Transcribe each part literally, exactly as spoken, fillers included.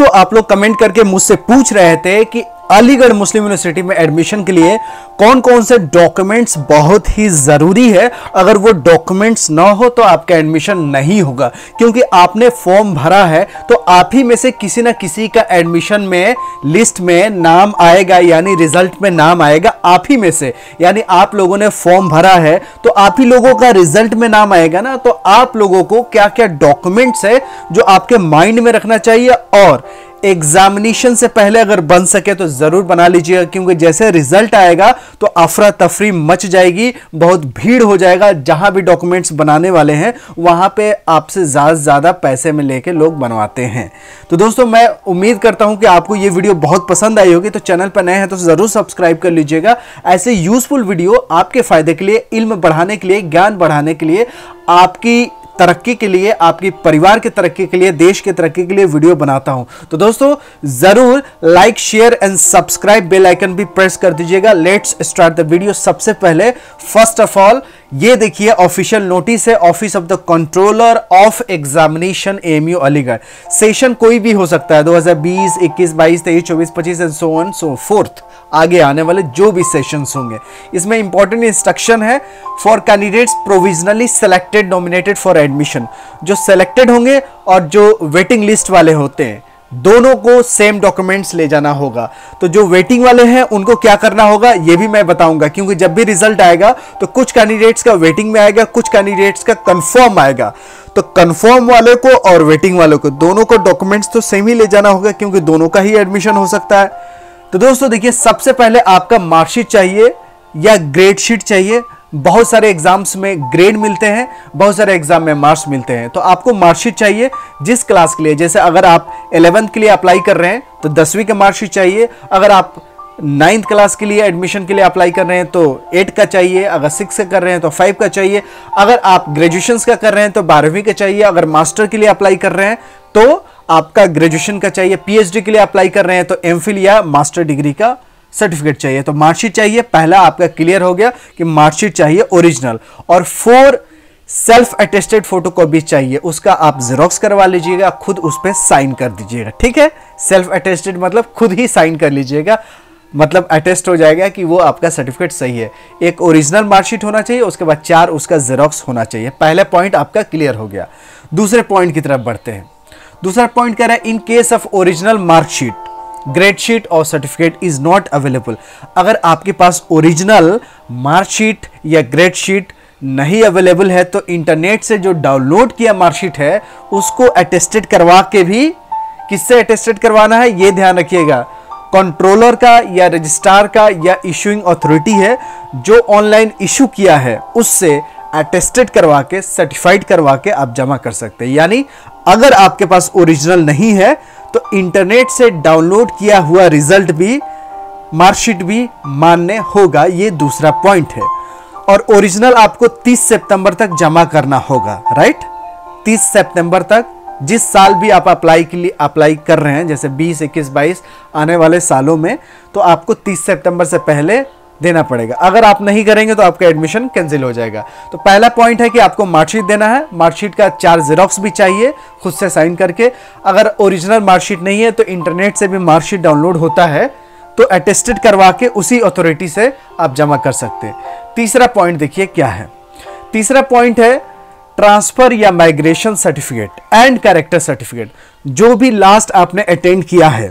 दोस्तों आप लोग कमेंट करके मुझसे पूछ रहे थे कि अलीगढ़ मुस्लिम यूनिवर्सिटी में एडमिशन के लिए कौन कौन से डॉक्यूमेंट्स बहुत ही जरूरी है। अगर वो डॉक्यूमेंट्स ना हो तो आपका एडमिशन नहीं होगा, क्योंकि आपने फॉर्म भरा है तो आप ही में से किसी ना किसी का एडमिशन में लिस्ट में नाम आएगा, यानी रिजल्ट में नाम आएगा आप ही में से। यानी आप लोगों ने फॉर्म भरा है तो आप ही लोगों का रिजल्ट में नाम आएगा ना। तो आप लोगों को क्या क्या डॉक्यूमेंट्स है जो आपके माइंड में रखना चाहिए, और एग्जामिनेशन से पहले अगर बन सके तो जरूर बना लीजिएगा, क्योंकि जैसे रिजल्ट आएगा तो अफरा तफरी मच जाएगी, बहुत भीड़ हो जाएगा। जहां भी डॉक्यूमेंट्स बनाने वाले हैं वहां पे आपसे ज्यादा से ज्यादा पैसे में लेके लोग बनवाते हैं। तो दोस्तों मैं उम्मीद करता हूं कि आपको ये वीडियो बहुत पसंद आई होगी। तो चैनल पर नए हैं तो जरूर सब्सक्राइब कर लीजिएगा। ऐसे यूजफुल वीडियो आपके फायदे के लिए, इल्म बढ़ाने के लिए, ज्ञान बढ़ाने के लिए, आपकी तरक्की के लिए, आपकी परिवार की तरक्की के लिए, देश की तरक्की के लिए वीडियो बनाता हूं। तो दोस्तों जरूर like, share and subscribe, bell icon भी प्रेस कर दीजिएगा। Let's start the video. सबसे पहले फर्स्ट ऑफ ऑल ये देखिए ऑफिशियल नोटिस है, office of the controller of examination AMU Aligarh. Session कोई भी हो सकता है, दो हज़ार बीस, इक्कीस, बाईस, तेईस, चौबीस, पच्चीस and so on so forth, आगे आने वाले जो भी सेशंस होंगे। इसमें इंपॉर्टेंट इंस्ट्रक्शन है for candidates provisionally selected nominated for admission. जो सेलेक्टेड होंगे और जो वेटिंग लिस्ट वाले होते हैं दोनों को सेम डॉक्यूमेंट्स ले जाना होगा। तो जो वेटिंग वाले हैं उनको क्या करना होगा ये भी मैं बताऊंगा, क्योंकि जब भी रिजल्ट आएगा तो कुछ कैंडिडेट्स का वेटिंग में आएगा, कुछ कैंडिडेट्स का कंफर्म आएगा। तो कंफर्म वाले को और वेटिंग वाले को दोनों को डॉक्यूमेंट्स तो सेम ही ले जाना होगा, क्योंकि दोनों का ही एडमिशन हो सकता है। तो दोस्तों देखिए, सबसे पहले आपका मार्कशीट चाहिए या ग्रेड शीट चाहिए। बहुत सारे एग्जाम्स में ग्रेड मिलते हैं, बहुत सारे एग्जाम में मार्क्स मिलते हैं। तो आपको मार्कशीट चाहिए जिस क्लास के लिए। जैसे अगर आप इलेवेंथ के लिए अप्लाई कर रहे हैं तो दसवीं का मार्कशीट चाहिए। अगर आप नाइन्थ क्लास के लिए एडमिशन के लिए अप्लाई कर रहे हैं तो एट का चाहिए। अगर सिक्स का कर रहे हैं तो फाइव का चाहिए। अगर आप ग्रेजुएशन का कर रहे हैं तो बारहवीं का चाहिए। अगर मास्टर के लिए अप्लाई कर रहे हैं तो आपका ग्रेजुएशन का चाहिए। पीएचडी के लिए अप्लाई कर रहे हैं तो एमफिल या मास्टर डिग्री का सर्टिफिकेट चाहिए। तो मार्कशीट चाहिए, पहला आपका क्लियर हो गया कि मार्कशीट चाहिए ओरिजिनल, और फोर सेल्फ अटेस्टेड फोटोकॉपी चाहिए। उसका आप जेरोक्स करवा लीजिएगा, खुद उस पर साइन कर दीजिएगा। ठीक है, सेल्फ अटेस्टेड मतलब खुद ही साइन कर लीजिएगा, मतलब अटेस्ट हो जाएगा कि वो आपका सर्टिफिकेट सही है। एक ओरिजिनल मार्कशीट होना चाहिए, उसके बाद चार उसका जेरोक्स होना चाहिए। पहला पॉइंट आपका क्लियर हो गया। दूसरे पॉइंट की तरफ बढ़ते हैं। दूसरा पॉइंट कह रहा है in case of original marksheet, grade sheet और सर्टिफिकेट इज नॉट अवेलेबल। अगर आपके पास ओरिजिनल मार्कशीट या ग्रेड शीट नहीं अवेलेबल है तो इंटरनेट से जो डाउनलोड किया मार्कशीट है उसको अटेस्टेड करवा के भी, किससे अटेस्टेड करवाना है ये ध्यान रखिएगा, कंट्रोलर का या रजिस्ट्रार का या इशूइंग अथॉरिटी है जो ऑनलाइन इशू किया है उससे अटेस्टेड करवा के, सर्टिफाइड करवा के आप जमा कर सकते हैं। यानी अगर आपके पास ओरिजिनल नहीं है तो इंटरनेट से डाउनलोड किया हुआ रिजल्ट भी, मार्कशीट भी मान्य होगा। ये दूसरा पॉइंट है। और ओरिजिनल आपको तीस सितंबर तक जमा करना होगा, राइट। तीस सितंबर तक, जिस साल भी आप अप्लाई के लिए अप्लाई कर रहे हैं, जैसे बीस, इक्कीस, बाईस आने वाले सालों में, तो आपको तीस सितंबर से पहले देना पड़ेगा। अगर आप नहीं करेंगे तो आपका एडमिशन कैंसिल हो जाएगा। तो पहला पॉइंट है कि आपको मार्कशीट देना है। मार्कशीट का चार जेरोक्स भी चाहिए खुद से साइन करके। अगर ओरिजिनल मार्कशीट नहीं है तो इंटरनेट से भी मार्कशीट डाउनलोड होता है, तो अटेस्टेड करवा के उसी अथॉरिटी से आप जमा कर सकते हैं। तीसरा पॉइंट देखिए क्या है। तीसरा पॉइंट है ट्रांसफर या migration certificate and character certificate. जो भी लास्ट आपने अटेंड किया है,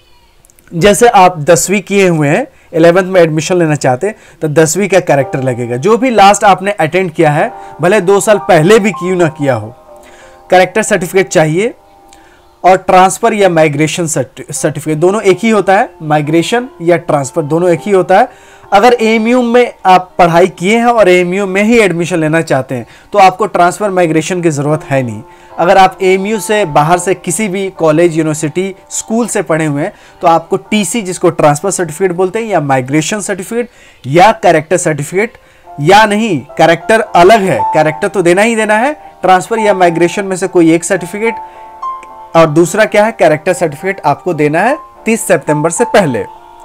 जैसे आप दसवीं किए हुए हैं, इलेवेंथ में एडमिशन लेना चाहते हैं तो दसवीं का कैरेक्टर लगेगा। जो भी लास्ट आपने अटेंड किया है, भले दो साल पहले भी क्यों ना किया हो, कैरेक्टर सर्टिफिकेट चाहिए। और ट्रांसफर या माइग्रेशन सर्टिफिकेट दोनों एक ही होता है, माइग्रेशन या ट्रांसफर दोनों एक ही होता है। अगर एएमयू में आप पढ़ाई किए हैं और एएमयू में ही एडमिशन लेना चाहते हैं तो आपको ट्रांसफर माइग्रेशन की ज़रूरत है नहीं। अगर आप एएमयू से बाहर से किसी भी कॉलेज, यूनिवर्सिटी, स्कूल से पढ़े हुए हैं तो आपको टीसी, जिसको ट्रांसफर सर्टिफिकेट बोलते हैं, या माइग्रेशन सर्टिफिकेट या कैरेक्टर सर्टिफिकेट, या नहीं कैरेक्टर अलग है, कैरेक्टर तो देना ही देना है। ट्रांसफर या माइग्रेशन में से कोई एक सर्टिफिकेट, और दूसरा क्या है, कैरेक्टर सर्टिफिकेट आपको देना है तीस सितंबर से पहले।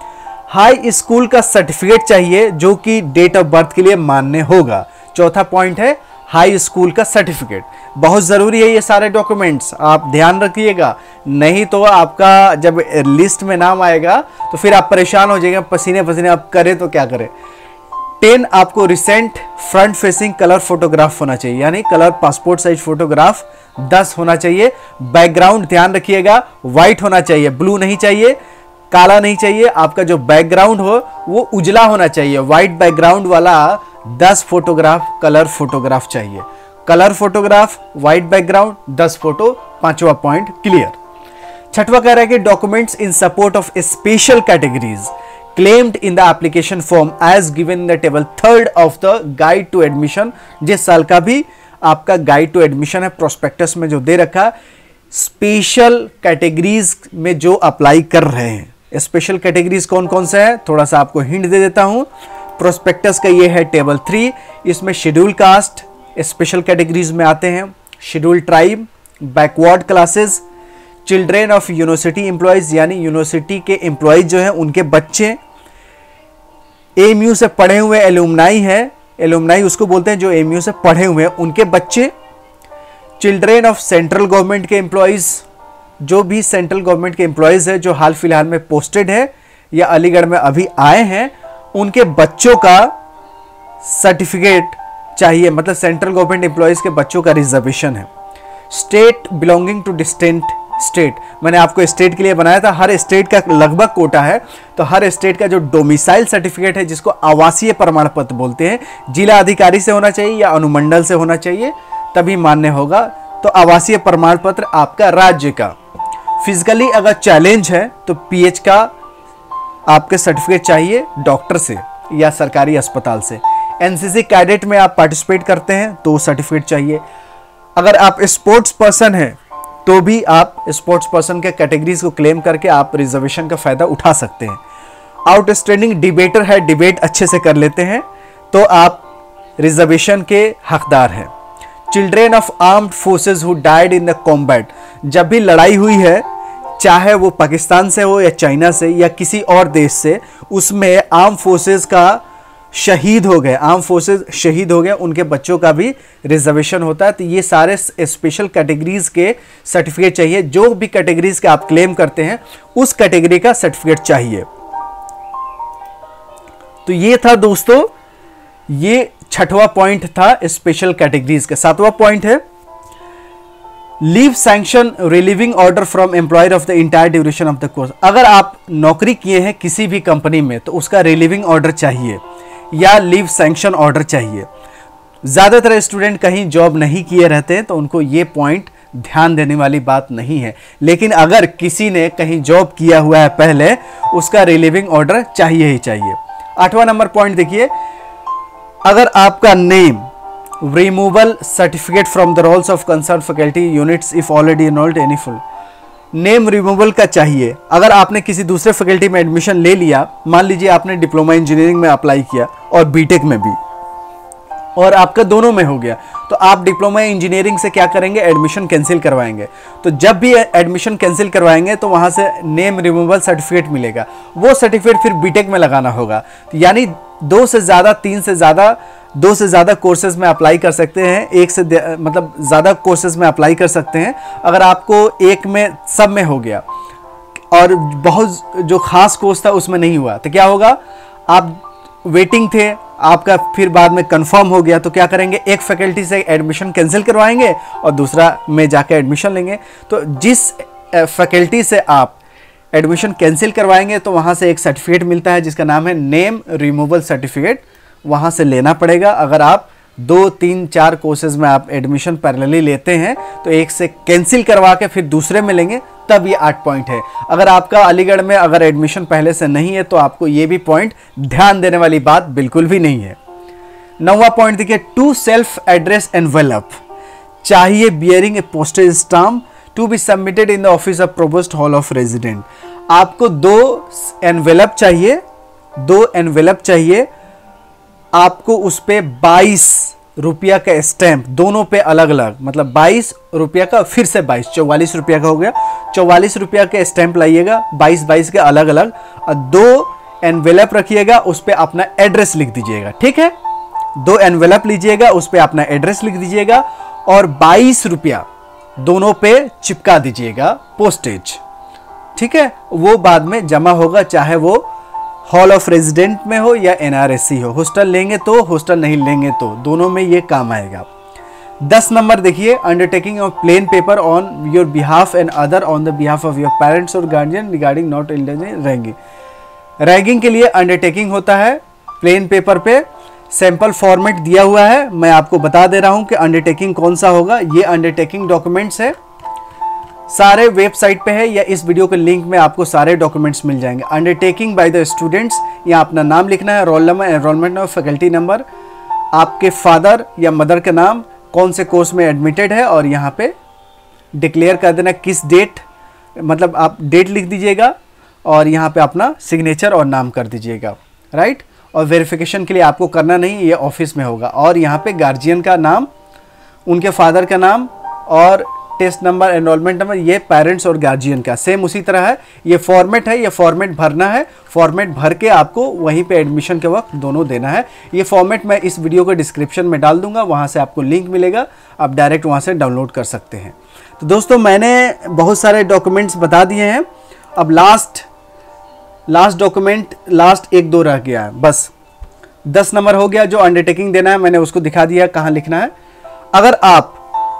हाई स्कूल का सर्टिफिकेट चाहिए जो कि डेट ऑफ बर्थ के लिए मान्य होगा। चौथा पॉइंट है हाई स्कूल का सर्टिफिकेट। बहुत ज़रूरी है ये सारे डॉक्यूमेंट्स, आप ध्यान रखिएगा, नहीं तो आपका जब लिस्ट में नाम आएगा तो फिर आप परेशान हो जाएंगे, पसीने पसीने आप करें तो क्या करें। टेन, आपको recent front facing colour photograph होना चाहिए, यानी कलर पासपोर्ट साइज फोटोग्राफ दस होना चाहिए। बैकग्राउंड ध्यान रखिएगा व्हाइट होना चाहिए, ब्लू नहीं चाहिए, काला नहीं चाहिए। आपका जो बैकग्राउंड हो वो उजला होना चाहिए, व्हाइट बैकग्राउंड वाला दस फोटोग्राफ कलर फोटोग्राफ चाहिए। कलर फोटोग्राफ, व्हाइट बैकग्राउंड, दस फोटो, पांचवा पॉइंट क्लियर। छठवा कह रहा है कि documents in support of special categories claimed in the application form as given in the table third of the guide to admission। जिस साल का भी आपका गाइड टू एडमिशन है प्रोस्पेक्टस में जो दे रखा, स्पेशल कैटेगरीज में जो अप्लाई कर रहे हैं, स्पेशल कैटेगरीज कौन कौन से हैं, थोड़ा सा आपको हिंट दे देता हूं। प्रोस्पेक्टस का ये है टेबल थ्री, इसमें शेड्यूल कास्ट स्पेशल कैटेगरीज में आते हैं, schedule tribe, backward classes, children of university employees, यानी यूनिवर्सिटी के एम्प्लॉयज जो हैं उनके बच्चे, एएमयू से पढ़े हुए एलुमनाई है, एलुमनाई उसको बोलते हैं जो एएमयू से पढ़े हुए हैं उनके बच्चे, चिल्ड्रेन ऑफ सेंट्रल गवर्नमेंट के एम्प्लॉयज, जो भी सेंट्रल गवर्नमेंट के एम्प्लॉयज है जो हाल फिलहाल में पोस्टेड है या अलीगढ़ में अभी आए हैं, उनके बच्चों का सर्टिफिकेट चाहिए, मतलब सेंट्रल गवर्नमेंट एम्प्लॉयज के बच्चों का रिजर्वेशन है। State belonging to distant state, मैंने आपको स्टेट के लिए बनाया था, हर स्टेट का लगभग कोटा है, तो हर स्टेट का जो डोमिसाइल सर्टिफिकेट है जिसको आवासीय प्रमाण पत्र बोलते हैं, जिला अधिकारी से होना चाहिए या अनुमंडल से होना चाहिए तभी मान्य होगा। तो आवासीय प्रमाण पत्र आपका राज्य का। फिजिकली अगर चैलेंज है तो पीएच का आपके सर्टिफिकेट चाहिए डॉक्टर से या सरकारी अस्पताल से। एनसीसी कैडेट में आप पार्टिसिपेट करते हैं तो सर्टिफिकेट चाहिए। अगर आप स्पोर्ट्स पर्सन हैं तो भी आप स्पोर्ट्स पर्सन के कैटेगरीज को क्लेम करके आप रिजर्वेशन का फायदा उठा सकते हैं। आउटस्टैंडिंग डिबेटर है, डिबेट अच्छे से कर लेते हैं तो आप रिजर्वेशन के हकदार हैं। Children of armed forces who died in the combat, जब भी लड़ाई हुई है चाहे वो पाकिस्तान से हो या चाइना से या किसी और देश से, उसमें आर्म फोर्सेस का शहीद हो गए, आर्म फोर्सेस शहीद हो गए, उनके बच्चों का भी रिजर्वेशन होता है। तो ये सारे स्पेशल कैटेगरीज के सर्टिफिकेट चाहिए, जो भी कैटेगरीज के आप क्लेम करते हैं उस कैटेगरी का सर्टिफिकेट चाहिए। तो ये था दोस्तों, ये छठवां पॉइंट था स्पेशल कैटेगरीज का। सातवां पॉइंट है leave sanction relieving order from employer of the entire duration of the course. अगर आप नौकरी किए हैं किसी भी कंपनी में तो उसका रिलीविंग ऑर्डर चाहिए या लीव सैंक्शन ऑर्डर चाहिए। ज़्यादातर स्टूडेंट कहीं जॉब नहीं किए रहते हैं तो उनको ये पॉइंट ध्यान देने वाली बात नहीं है, लेकिन अगर किसी ने कहीं जॉब किया हुआ है पहले, उसका रिलीविंग ऑर्डर चाहिए ही चाहिए। आठवां नंबर पॉइंट देखिए, अगर आपका name removal certificate from the rolls of concern faculty units if already enrolled any full, name removal का चाहिए। अगर आपने किसी दूसरे फैकल्टी में एडमिशन ले लिया, मान लीजिए आपने डिप्लोमा इंजीनियरिंग में अप्लाई किया और बीटेक में भी, और आपका दोनों में हो गया, तो आप डिप्लोमा इंजीनियरिंग से क्या करेंगे, एडमिशन कैंसिल करवाएंगे। तो जब भी एडमिशन कैंसिल करवाएंगे तो वहां से नेम रिमूवल सर्टिफिकेट मिलेगा, वो सर्टिफिकेट फिर बीटेक में लगाना होगा। यानी दो से ज़्यादा, तीन से ज़्यादा, दो से ज़्यादा कोर्सेज में अप्लाई कर सकते हैं, एक से मतलब ज़्यादा कोर्सेज में अप्लाई कर सकते हैं। अगर आपको एक में सब में हो गया और बहुत जो खास कोर्स था उसमें नहीं हुआ तो क्या होगा, आप वेटिंग थे, आपका फिर बाद में कंफर्म हो गया तो क्या करेंगे, एक फैकल्टी से एडमिशन कैंसिल करवाएंगे और दूसरा में जाकर एडमिशन लेंगे। तो जिस फैकल्टी से आप एडमिशन कैंसिल करवाएंगे तो वहाँ से एक सर्टिफिकेट मिलता है जिसका नाम है नेम रिमूवल सर्टिफिकेट, वहाँ से लेना पड़ेगा। अगर आप दो तीन चार कोर्सेज में आप एडमिशन पैरेलली लेते हैं तो एक से कैंसिल करवा के फिर दूसरे में लेंगे, तब ये आठ पॉइंट है। अगर आपका अलीगढ़ में अगर एडमिशन पहले से नहीं है तो आपको ये भी पॉइंट ध्यान देने वाली बात बिल्कुल भी नहीं है। नौवां पॉइंट देखिए, टू सेल्फ एड्रेस एनवेलप चाहिए bearing a postage stamp to be submitted in the office of provost hall of resident. आपको दो एनवेलप चाहिए, दो एनवेलप चाहिए, आपको उस पे बाईस रुपया का स्टैंप, दोनों पे अलग अलग, मतलब बाईस रुपया का, फिर से बाईस, चौवालीस रुपया का हो गया, चौवालीस रुपया के स्टैंप लाइएगा, बाईस बाईस के अलग अलग, और दो एनवेलप रखिएगा, उस पे अपना एड्रेस लिख दीजिएगा, ठीक है। दो एनवेलप लीजिएगा, उस पर अपना एड्रेस लिख दीजिएगा और बाईस रुपया दोनों पे चिपका दीजिएगा पोस्टेज। ठीक है, वो बाद में जमा होगा, चाहे वो हॉल ऑफ रेजिडेंट में हो या एनआरएससी हो। हॉस्टल लेंगे तो, हॉस्टल नहीं लेंगे तो, दोनों में ये काम आएगा। दस नंबर देखिए, undertaking of plain paper on your behalf and other on the behalf of your parents और guardian regarding not indulging ragging. Ragging के लिए अंडरटेकिंग होता है प्लेन पेपर पे, सैंपल फॉर्मेट दिया हुआ है, मैं आपको बता दे रहा हूं कि अंडरटेकिंग कौन सा होगा। ये अंडरटेकिंग डॉक्यूमेंट्स है, सारे वेबसाइट पे है या इस वीडियो के लिंक में आपको सारे डॉक्यूमेंट्स मिल जाएंगे। अंडरटेकिंग बाय द स्टूडेंट्स, यहाँ अपना नाम लिखना है, roll number, enrolment number, faculty number, आपके फादर या मदर का नाम, कौन से कोर्स में एडमिटेड है और यहाँ पे डिक्लेयर कर देना किस डेट, मतलब आप डेट लिख दीजिएगा और यहाँ पे अपना सिग्नेचर और नाम कर दीजिएगा, राइट। और वेरिफिकेशन के लिए आपको करना नहीं, ये ऑफिस में होगा। और यहाँ पे गार्जियन का नाम, उनके फादर का नाम और टेस्ट नंबर, एनरोलमेंट नंबर, ये पेरेंट्स और गार्जियन का सेम उसी तरह है। ये फॉर्मेट है, ये फॉर्मेट भरना है, फॉर्मेट भर के आपको वहीं पे एडमिशन के वक्त दोनों देना है। ये फॉर्मेट मैं इस वीडियो के डिस्क्रिप्शन में डाल दूंगा, वहाँ से आपको लिंक मिलेगा, आप डायरेक्ट वहाँ से डाउनलोड कर सकते हैं। तो दोस्तों मैंने बहुत सारे डॉक्यूमेंट्स बता दिए हैं, अब लास्ट लास्ट डॉक्यूमेंट लास्ट एक दो रह गया है बस। दस नंबर हो गया, जो अंडरटेकिंग देना है मैंने उसको दिखा दिया कहाँ लिखना है। अगर आप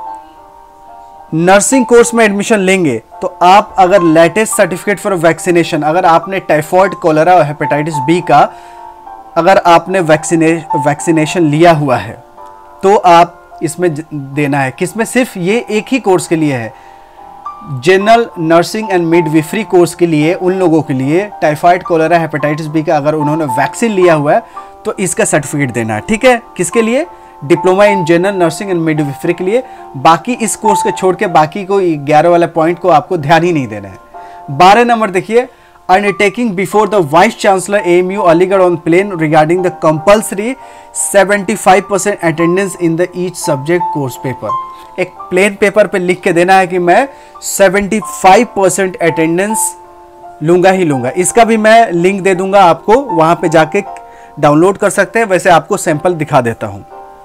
नर्सिंग कोर्स में एडमिशन लेंगे तो आप अगर लेटेस्ट सर्टिफिकेट फॉर वैक्सीनेशन, अगर आपने टाइफॉइड, कोलेरा और हेपेटाइटिस बी का अगर आपने वैक्सीने वैक्सीनेशन लिया हुआ है तो आप इसमें देना है। किसमें? सिर्फ ये एक ही कोर्स के लिए है, general nursing and midwifery course के लिए। उन लोगों के लिए टाइफाइड, कोलेरा, हेपेटाइटिस बी का अगर उन्होंने वैक्सीन लिया हुआ है तो इसका सर्टिफिकेट देना है। ठीक है, किसके लिए? Diploma in general nursing and midwifery के लिए। बाकी इस कोर्स को छोड़ के बाकी को ग्यारह वाले पॉइंट को आपको ध्यान ही नहीं देना है। बारह नंबर देखिए, undertaking before the vice chancellor AMU Aligarh on plain regarding the compulsory seventy five percent attendance in the each subject course paper. एक प्लेन पेपर पे लिख के देना है कि मैं सेवेंटी फाइव परसेंट अटेंडेंस लूंगा ही लूंगा। इसका भी मैं लिंक दे दूंगा आपको, वहां पे जाके डाउनलोड कर सकते हैं। वैसे आपको सैंपल दिखा देता हूं।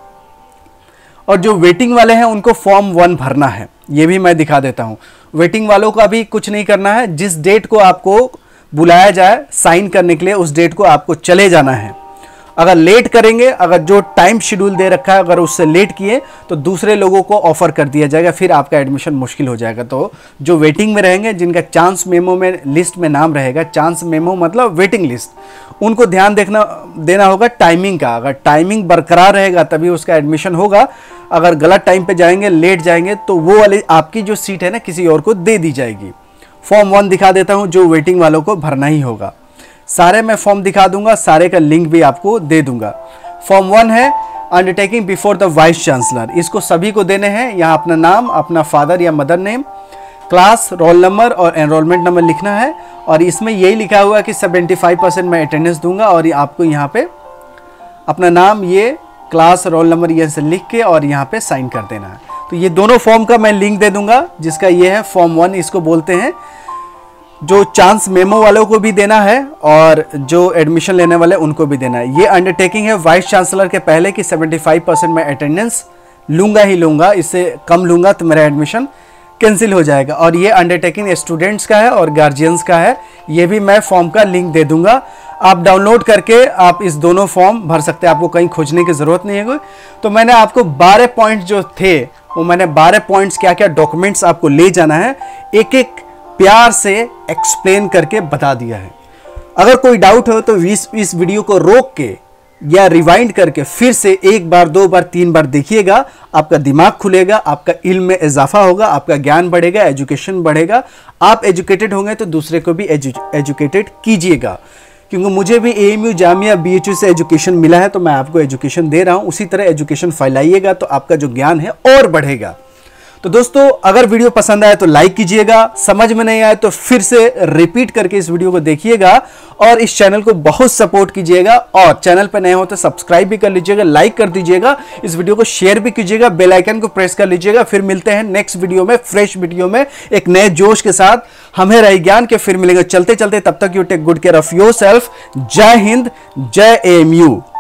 और जो वेटिंग वाले हैं उनको फॉर्म वन भरना है, ये भी मैं दिखा देता हूं। वेटिंग वालों का भी कुछ नहीं करना है, जिस डेट को आपको बुलाया जाए साइन करने के लिए उस डेट को आपको चले जाना है। अगर लेट करेंगे, अगर जो टाइम शेड्यूल दे रखा है अगर उससे लेट किए तो दूसरे लोगों को ऑफर कर दिया जाएगा, फिर आपका एडमिशन मुश्किल हो जाएगा। तो जो वेटिंग में रहेंगे, जिनका चांस मेमो में लिस्ट में नाम रहेगा, चांस मेमो मतलब वेटिंग लिस्ट, उनको ध्यान देखना देना होगा टाइमिंग का। अगर टाइमिंग बरकरार रहेगा तभी उसका एडमिशन होगा। अगर गलत टाइम पे जाएंगे, लेट जाएंगे तो वो वाली आपकी जो सीट है ना किसी और को दे दी जाएगी। फॉर्म वन दिखा देता हूँ, जो वेटिंग वालों को भरना ही होगा। सारे मैं फॉर्म दिखा दूंगा, सारे का लिंक भी आपको दे दूंगा। फॉर्म वन है undertaking before the vice chancellor, इसको सभी को देने हैं। यहाँ अपना नाम, अपना फादर या mother name, class, roll number और एनरोलमेंट नंबर लिखना है। और इसमें यही लिखा हुआ है कि सेवेंटी फाइव परसेंट मैं अटेंडेंस दूंगा और आपको यहाँ पे अपना नाम, ये क्लास, रोल नंबर ये से लिख के और यहाँ पे साइन कर देना है। तो ये दोनों फॉर्म का मैं लिंक दे दूंगा, जिसका ये है फॉर्म वन, इसको बोलते हैं। जो चांस मेमो वालों को भी देना है और जो एडमिशन लेने वाले उनको भी देना है। ये अंडरटेकिंग है वाइस चांसलर के पहले कि सेवेंटी फाइव परसेंट मैं अटेंडेंस लूंगा ही लूंगा, इससे कम लूंगा तो मेरा एडमिशन कैंसिल हो जाएगा। और ये अंडरटेकिंग स्टूडेंट्स का है और गार्जियंस का है, ये भी मैं फॉर्म का लिंक दे दूंगा। आप डाउनलोड करके आप इस दोनों फॉर्म भर सकते हैं, आपको कहीं खोजने की जरूरत नहीं है कोई। तो मैंने आपको बारह पॉइंट जो थे वो मैंने बारह पॉइंट्स क्या क्या डॉक्यूमेंट्स आपको ले जाना है, एक एक प्यार से एक्सप्लेन करके बता दिया है। अगर कोई डाउट हो तो इस इस वीडियो को रोक के या रिवाइंड करके फिर से एक बार, दो बार, तीन बार देखिएगा, आपका दिमाग खुलेगा, आपका इल्म में इजाफा होगा, आपका ज्ञान बढ़ेगा, एजुकेशन बढ़ेगा। आप एजुकेटेड होंगे तो दूसरे को भी एजु, एजुकेटेड कीजिएगा। क्योंकि मुझे भी एएमयू, जामिया, बीएचयू से एजुकेशन मिला है तो मैं आपको एजुकेशन दे रहा हूं। उसी तरह एजुकेशन फैलाइएगा तो आपका जो ज्ञान है और बढ़ेगा। तो दोस्तों अगर वीडियो पसंद आए तो लाइक कीजिएगा, समझ में नहीं आए तो फिर से रिपीट करके इस वीडियो को देखिएगा और इस चैनल को बहुत सपोर्ट कीजिएगा। और चैनल पर नए हो तो सब्सक्राइब भी कर लीजिएगा, लाइक कर दीजिएगा, इस वीडियो को शेयर भी कीजिएगा, बेल आइकन को प्रेस कर लीजिएगा। फिर मिलते हैं नेक्स्ट वीडियो में, फ्रेश वीडियो में, एक नए जोश के साथ। हमें रही ज्ञान के फिर मिलेंगे चलते चलते, तब तक you take good care of yourself. जय हिंद, जय एएमयू।